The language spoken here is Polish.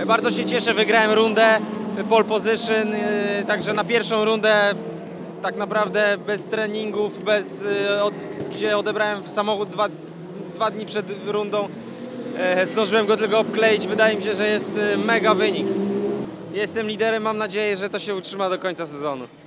Bardzo się cieszę, wygrałem rundę pole position, także na pierwszą rundę tak naprawdę bez treningów, gdzie odebrałem samochód dwa dni przed rundą. Zdążyłem go tylko obkleić, wydaje mi się, że jest mega wynik. Jestem liderem, mam nadzieję, że to się utrzyma do końca sezonu.